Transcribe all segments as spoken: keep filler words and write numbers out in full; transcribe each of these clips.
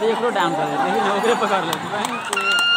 देख लो डाउन कर देते हैं नौकरी पकड़ लेते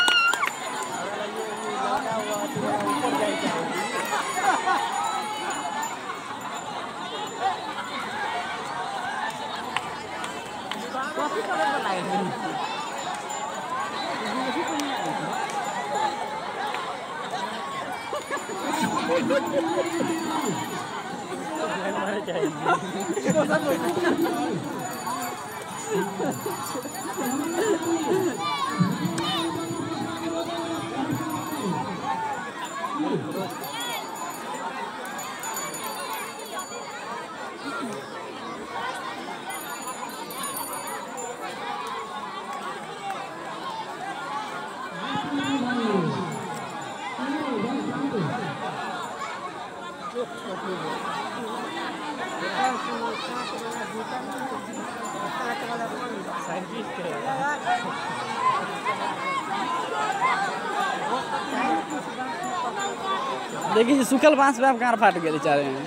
देखिए सुखल बांस पे आप कहाँ फाट गए बेचारे हैं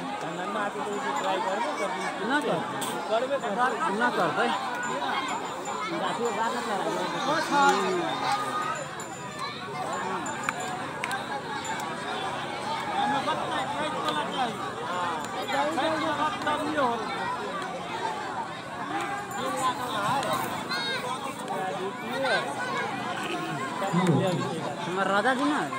ना कर ना कर भाई हमारा राजा जी ना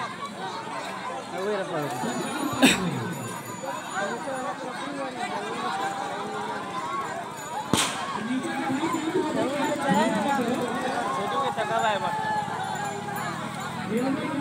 छोटू के टका है